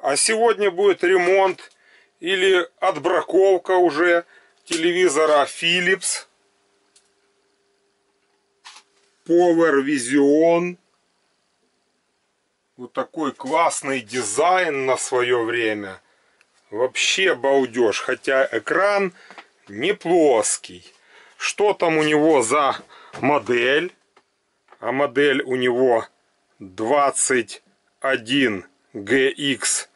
А сегодня будет ремонт или отбраковка уже телевизора Philips Power Vision. Вот такой классный дизайн на свое время. Вообще балдеж. Хотя экран не плоский. Что там у него за модель? А модель у него 21 GX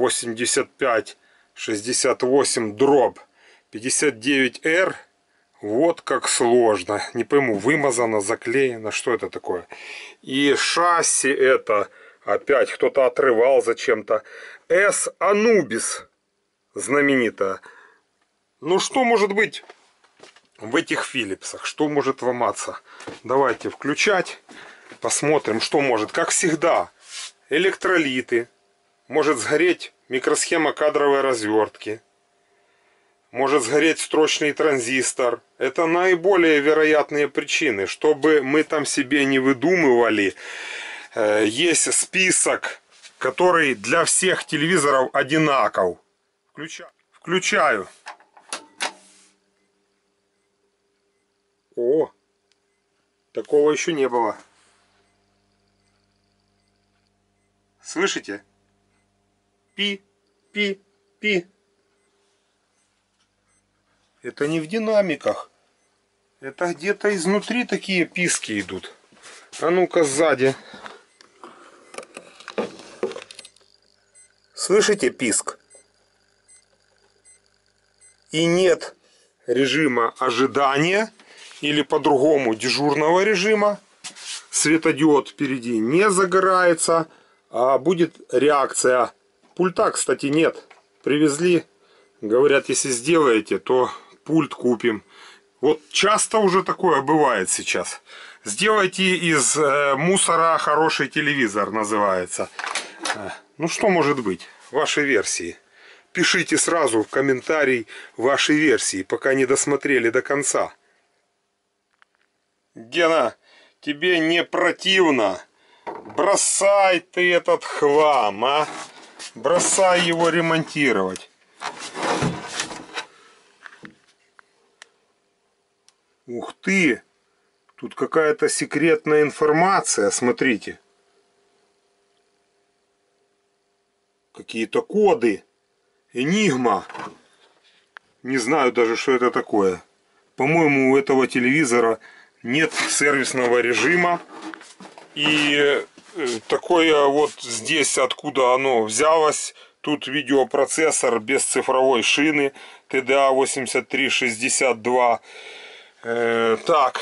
8568/59R. Вот как сложно. Не пойму, вымазано, заклеено. Что это такое? И шасси это опять кто-то отрывал зачем-то. S Anubis знаменитая. Ну что может быть в этих Филипсах? Что может ломаться? Давайте включать. Посмотрим, что может. Как всегда, электролиты. Может сгореть микросхема кадровой развертки. Может сгореть строчный транзистор. Это наиболее вероятные причины. Чтобы мы там себе не выдумывали, есть список, который для всех телевизоров одинаков. Включаю. О, такого еще не было. Слышите? Пи, пи, пи. Это не в динамиках. Это где-то изнутри такие писки идут. А ну-ка сзади. Слышите писк? И нет режима ожидания или по-другому дежурного режима. Светодиод впереди не загорается, а будет реакция. Пульта, кстати, нет. Привезли. Говорят, если сделаете, то пульт купим. Вот часто уже такое бывает сейчас. Сделайте из мусора хороший телевизор, называется. Ну что может быть? Ваши версии. Пишите сразу в комментарий ваши версии, пока не досмотрели до конца. Гена, тебе не противно? Бросай ты этот хлам, а? Бросай его ремонтировать. Ух ты! Тут какая-то секретная информация, смотрите. Какие-то коды. Энигма. Не знаю даже, что это такое. По-моему, у этого телевизора нет сервисного режима. И такое вот здесь, откуда оно взялось. Тут видеопроцессор без цифровой шины. TDA 8362. Так.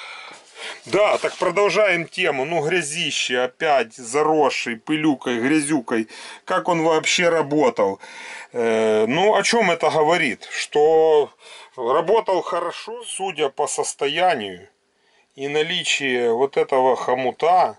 Да, так продолжаем тему. Ну, грязище опять, заросший, пылюкой, грязюкой. Как он вообще работал? Ну, о чем это говорит? Что работал хорошо, судя по состоянию и наличию вот этого хомута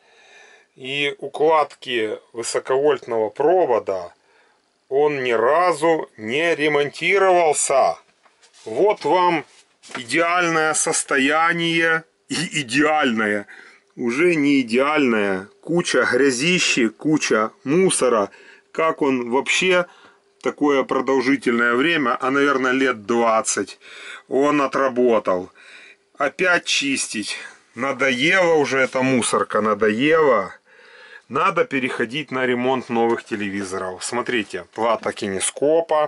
и укладки высоковольтного провода, он ни разу не ремонтировался. Вот вам идеальное состояние. И идеальная, уже не идеальная, куча грязищи, куча мусора. Как он вообще такое продолжительное время, а наверное лет 20, он отработал. Опять чистить. Надоело уже эта мусорка, надоело. Надо переходить на ремонт новых телевизоров. Смотрите, плата кинескопа.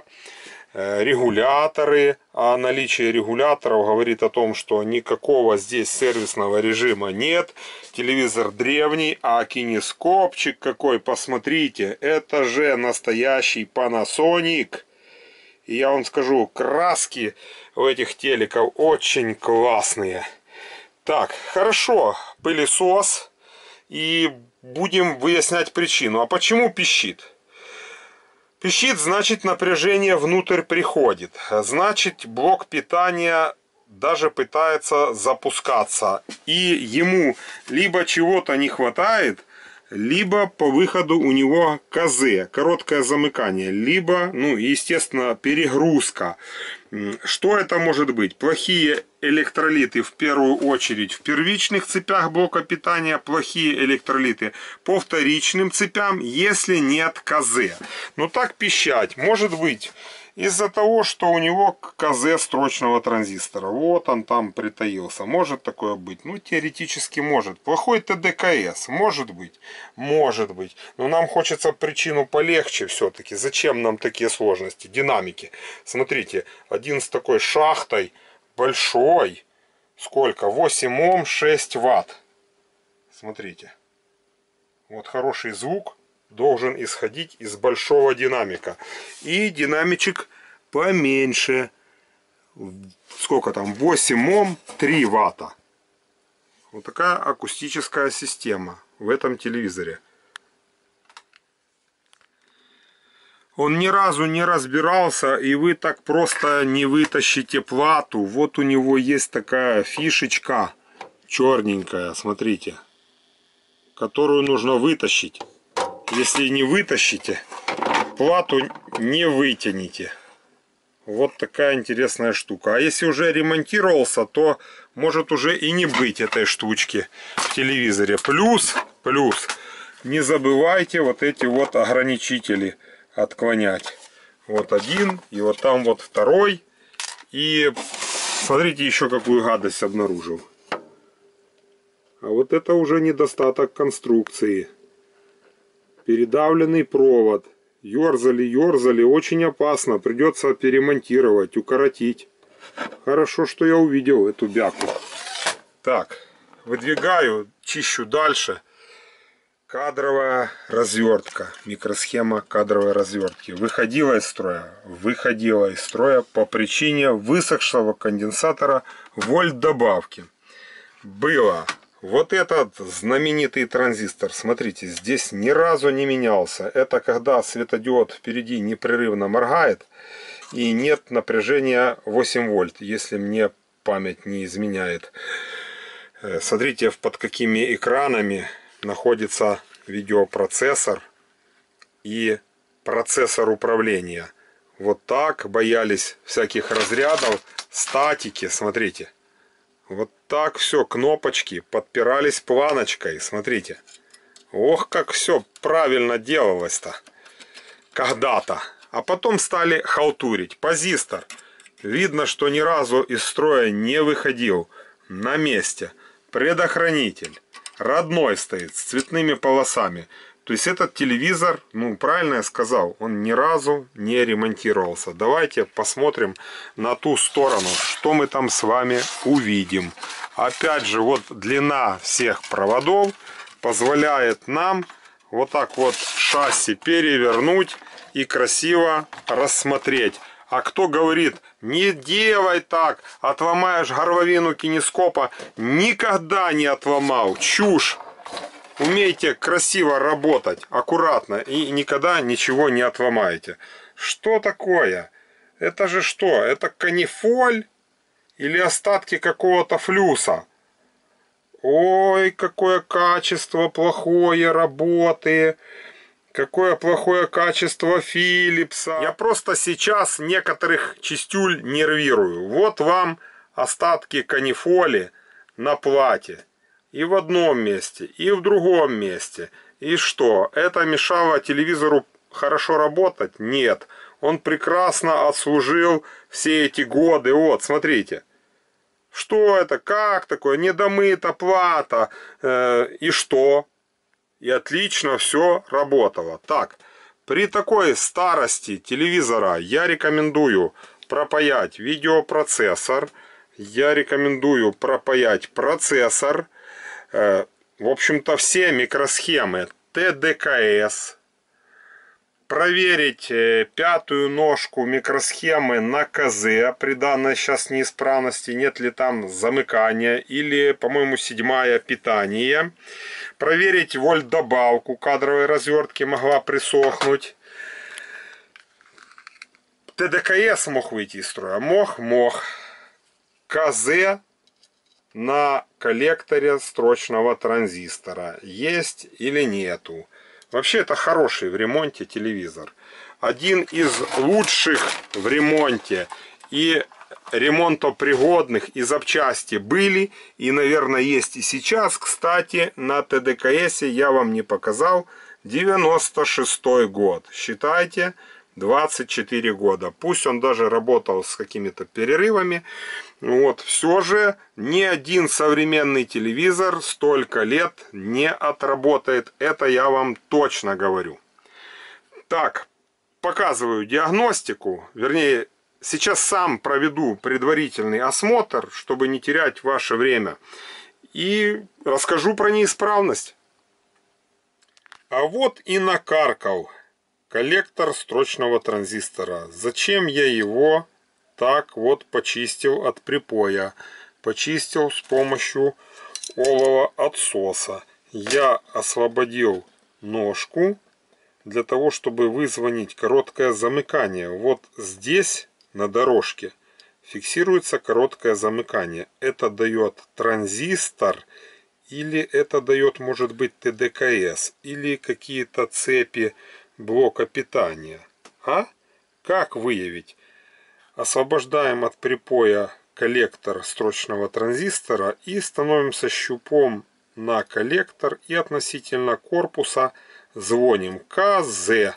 Регуляторы, а наличие регуляторов говорит о том, что никакого здесь сервисного режима нет. Телевизор древний, а кинескопчик какой, посмотрите, это же настоящий Panasonic. И я вам скажу, краски у этих телеков очень классные. Так, хорошо, пылесос, и будем выяснять причину. А почему пищит? Пищит, значит, напряжение внутрь приходит. Значит, блок питания даже пытается запускаться. И ему либо чего-то не хватает, либо по выходу у него КЗ, короткое замыкание, либо, ну, естественно, перегрузка. Что это может быть? Плохие электролиты в первую очередь в первичных цепях блока питания, плохие электролиты по вторичным цепям, если нет КЗ. Но так пищать может быть из-за того, что у него КЗ строчного транзистора. Вот он там притаился. Может такое быть? Ну, теоретически может. Плохой ТДКС. Может быть. Может быть. Но нам хочется причину полегче все-таки. Зачем нам такие сложности? Динамики. Смотрите, один с такой шахтой большой. Сколько? 8 Ом, 6 Ватт. Смотрите. Вот хороший звук должен исходить из большого динамика. И динамичек поменьше. Сколько там? 8 Ом, 3 Ватта. Вот такая акустическая система в этом телевизоре. Он ни разу не разбирался, и вы так просто не вытащите плату. Вот у него есть такая фишечка черненькая, смотрите, которую нужно вытащить. Если не вытащите, плату не вытянете. Вот такая интересная штука. А если уже ремонтировался, то может уже и не быть этой штучки в телевизоре. Плюс, не забывайте вот эти вот ограничители отклонять. Вот один, и вот там вот второй. И смотрите, еще какую гадость обнаружил. А вот это уже недостаток конструкции. Передавленный провод. Ёрзали, очень опасно. Придется перемонтировать, укоротить. Хорошо, что я увидел эту бяку. Так, выдвигаю, чищу дальше. Кадровая развертка. Микросхема кадровой развертки. Выходила из строя по причине высохшего конденсатора вольт добавки. Было. Вот этот знаменитый транзистор, смотрите, здесь ни разу не менялся. Это когда светодиод впереди непрерывно моргает и нет напряжения 8 вольт, если мне память не изменяет. Смотрите, под какими экранами находится видеопроцессор и процессор управления. Вот так боялись всяких разрядов, статики, смотрите. Вот так все, кнопочки подпирались планочкой, смотрите. Ох, как все правильно делалось-то когда-то. А потом стали халтурить. Позистор. Видно, что ни разу из строя не выходил. На месте. Предохранитель. Родной стоит, с цветными полосами. То есть этот телевизор, ну правильно я сказал, он ни разу не ремонтировался. Давайте посмотрим на ту сторону, что мы там с вами увидим. Опять же, вот длина всех проводов позволяет нам вот так вот шасси перевернуть и красиво рассмотреть. А кто говорит, не делай так, отломаешь горловину кинескопа, никогда не отломал, чушь. Умейте красиво работать, аккуратно и никогда ничего не отломаете. Что такое? Это же что? Это канифоль или остатки какого-то флюса? Ой, какое качество плохое работы. Какое плохое качество Филлипса. Я просто сейчас некоторых чистюль нервирую. Вот вам остатки канифоли на плате. И в одном месте, и в другом месте. И что? Это мешало телевизору хорошо работать? Нет. Он прекрасно отслужил все эти годы. Вот, смотрите. Что это? Как такое? Недомыта плата. И что? И отлично все работало. Так, при такой старости телевизора я рекомендую пропаять видеопроцессор. Я рекомендую пропаять процессор. В общем-то, все микросхемы ТДКС. Проверить пятую ножку микросхемы на КЗ при данной сейчас неисправности, нет ли там замыкания, или, по-моему, 7-я питание. Проверить вольт-добавку кадровой развертки, могла присохнуть. ТДКС мог выйти из строя? Мог. КЗ на коллекторе строчного транзистора. Есть или нету. Вообще это хороший в ремонте телевизор. Один из лучших в ремонте. И ремонтопригодных, и запчасти были. И, наверное, есть и сейчас. Кстати, на ТДКС я вам не показал. 96-й год. Считайте, 24 года. Пусть он даже работал с какими-то перерывами. Вот, все же ни один современный телевизор столько лет не отработает. Это я вам точно говорю. Так, показываю диагностику. Вернее, сейчас сам проведу предварительный осмотр, чтобы не терять ваше время. И расскажу про неисправность. А вот и накаркал коллектор строчного транзистора. Зачем я его так вот почистил от припоя? Почистил с помощью олова отсоса. Я освободил ножку для того, чтобы вызвонить короткое замыкание. Вот здесь на дорожке фиксируется короткое замыкание. Это дает транзистор. Или это дает, может быть, ТДКС, или какие-то цепи блока питания. А? Как выявить? Освобождаем от припоя коллектор строчного транзистора и становимся щупом на коллектор и относительно корпуса звоним КЗ.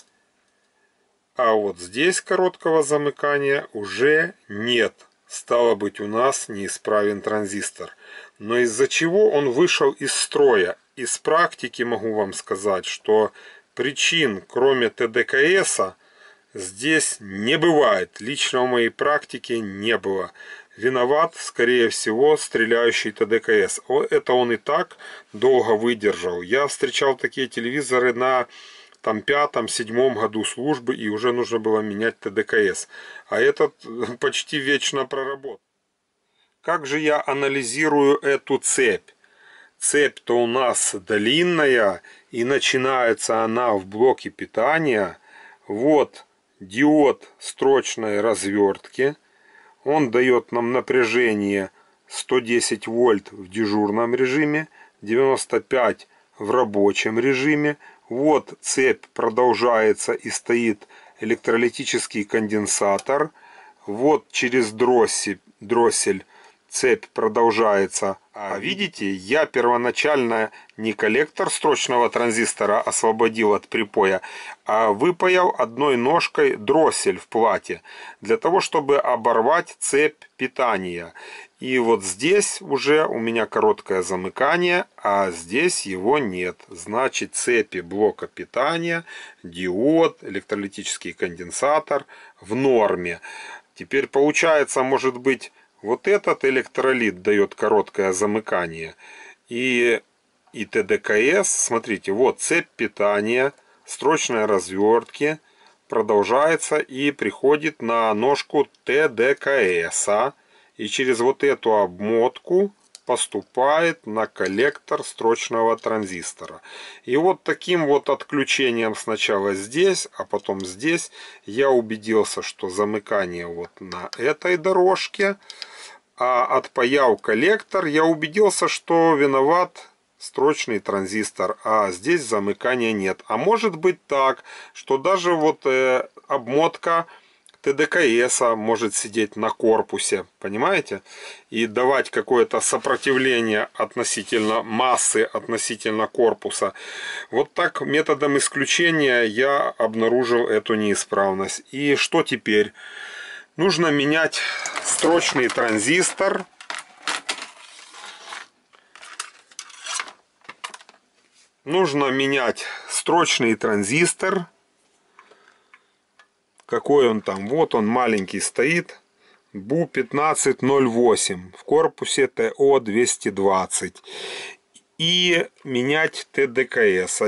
А вот здесь короткого замыкания уже нет. Стало быть, у нас неисправен транзистор. Но из-за чего он вышел из строя? Из практики могу вам сказать, что причин, кроме ТДКС, здесь не бывает. Лично в моей практике не было. Виноват, скорее всего, стреляющий ТДКС. Это он и так долго выдержал. Я встречал такие телевизоры на пятом-седьмом году службы, и уже нужно было менять ТДКС. А этот почти вечно проработал. Как же я анализирую эту цепь? Цепь-то у нас длинная, и начинается она в блоке питания. Вот диод строчной развертки. Он дает нам напряжение 110 вольт в дежурном режиме, 95 в рабочем режиме. Вот цепь продолжается и стоит электролитический конденсатор. Вот через дроссель цепь продолжается. А видите, я первоначально не коллектор строчного транзистора освободил от припоя, а выпаял одной ножкой дроссель в плате, для того, чтобы оборвать цепь питания. И вот здесь уже у меня короткое замыкание, а здесь его нет. Значит, цепи блока питания, диод, электролитический конденсатор в норме. Теперь получается, может быть, вот этот электролит дает короткое замыкание. И ТДКС, смотрите, вот цепь питания, строчной развертки продолжается и приходит на ножку ТДКС. И через вот эту обмотку поступает на коллектор строчного транзистора. И вот таким вот отключением сначала здесь, а потом здесь я убедился, что замыкание вот на этой дорожке. А отпаял коллектор, я убедился, что виноват строчный транзистор, а здесь замыкания нет. А может быть так, что даже вот обмотка ТДКС может сидеть на корпусе, понимаете? И давать какое-то сопротивление относительно массы, относительно корпуса. Вот так методом исключения я обнаружил эту неисправность. И что теперь? Нужно менять строчный транзистор. Нужно менять строчный транзистор. Какой он там? Вот он маленький стоит. БУ1508 в корпусе ТО-220. И менять ТДКС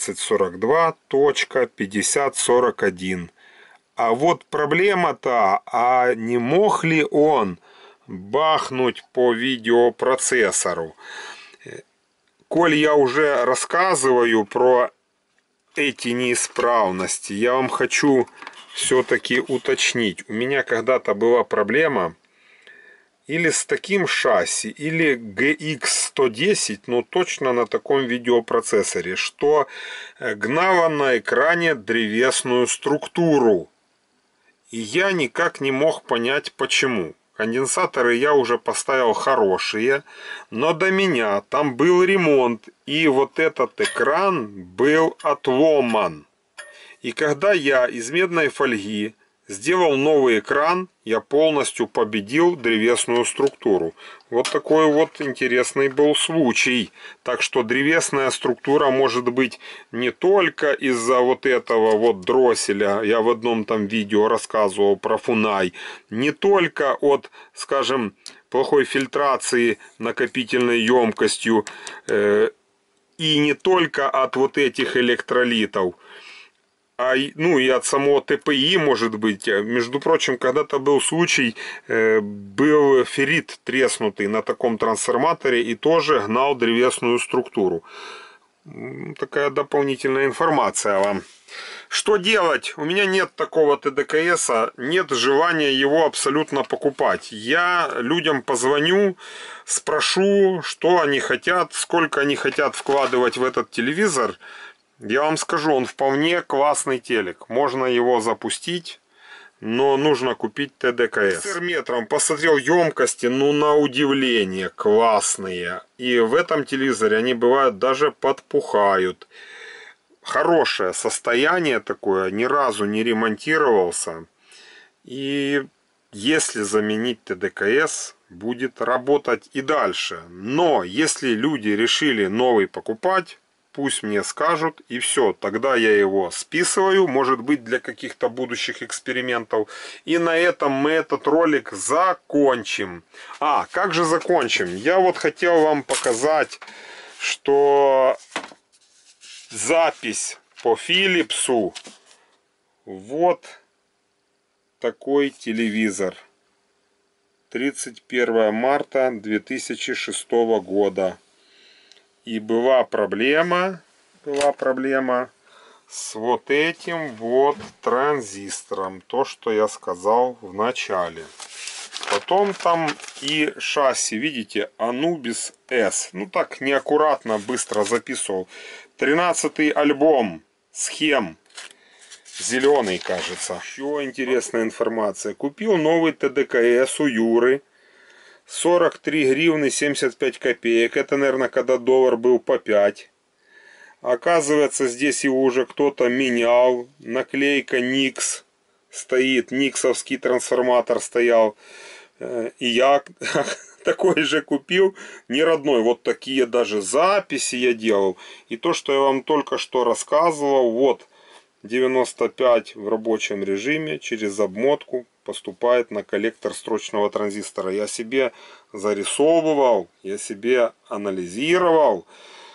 1142.5041. А вот проблема-то, а не мог ли он бахнуть по видеопроцессору? Коль я уже рассказываю про эти неисправности, я вам хочу все-таки уточнить. У меня когда-то была проблема или с таким шасси, или GX110, но точно на таком видеопроцессоре, что гнало на экране древесную структуру. И я никак не мог понять почему. Конденсаторы я уже поставил хорошие, но до меня там был ремонт, и вот этот экран был отломан. И когда я из медной фольги сделал новый экран, я полностью победил древесную структуру. Вот такой вот интересный был случай. Так что древесная структура может быть не только из-за вот этого вот дросселя, я в одном там видео рассказывал про Фунай, не только от, скажем, плохой фильтрации накопительной емкостью, и не только от вот этих электролитов, ну и от самого ТПИ может быть. Между прочим, когда-то был случай, был феррит треснутый на таком трансформаторе и тоже гнал древесную структуру. Такая дополнительная информация вам. Что делать? У меня нет такого ТДКС, нет желания его абсолютно покупать. Я людям позвоню, спрошу, что они хотят, сколько они хотят вкладывать в этот телевизор. Я вам скажу, он вполне классный телек. Можно его запустить, но нужно купить ТДКС. Терметром посмотрел емкости, ну на удивление классные. И в этом телевизоре они бывают даже подпухают. Хорошее состояние такое, ни разу не ремонтировался. И если заменить ТДКС, будет работать и дальше. Но если люди решили новый покупать, пусть мне скажут, и все. Тогда я его списываю, может быть, для каких-то будущих экспериментов. И на этом мы этот ролик закончим. Как же закончим? Я вот хотел вам показать, что запись по Philips'у. Вот такой телевизор. 31 марта 2006 года. И была проблема с вот этим вот транзистором. То, что я сказал в начале. Потом там и шасси, видите, Anubis S. Ну так неаккуратно, быстро записывал. 13-й альбом схем. Зеленый, кажется. Еще интересная информация. Купил новый ТДКС у Юры. 43 гривны 75 копеек. Это, наверное, когда доллар был по 5. Оказывается, здесь его уже кто-то менял. Наклейка Никс стоит. Никсовский трансформатор стоял. И я такой же купил. Не родной. Вот такие даже записи я делал. И то, что я вам только что рассказывал. Вот 95 в рабочем режиме. Через обмотку поступает на коллектор строчного транзистора. Я себе зарисовывал, я себе анализировал.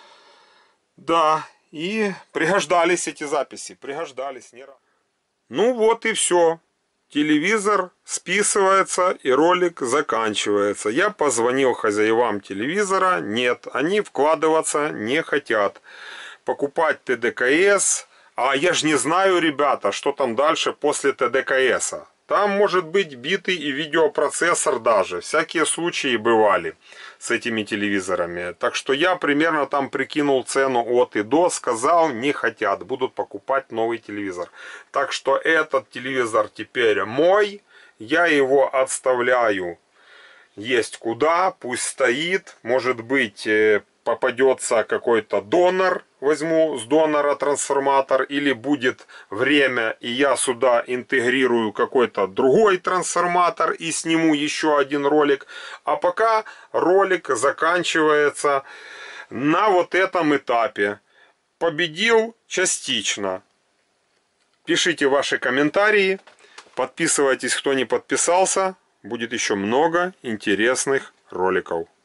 Да, и пригождались эти записи. Пригождались. Ну вот и все. Телевизор списывается и ролик заканчивается. Я позвонил хозяевам телевизора. Нет, они вкладываться не хотят. Покупать ТДКС. А я же не знаю, ребята, что там дальше после ТДКС. Там может быть битый и видеопроцессор даже. Всякие случаи бывали с этими телевизорами. Так что я примерно там прикинул цену от и до. Сказал, не хотят. Будут покупать новый телевизор. Так что этот телевизор теперь мой. Я его отставляю. Есть куда. Пусть стоит. Может быть, попадется какой-то донор. Возьму с донора трансформатор, или будет время, и я сюда интегрирую какой-то другой трансформатор и сниму еще один ролик. А пока ролик заканчивается на вот этом этапе. Победил частично. Пишите ваши комментарии, подписывайтесь, кто не подписался. Будет еще много интересных роликов.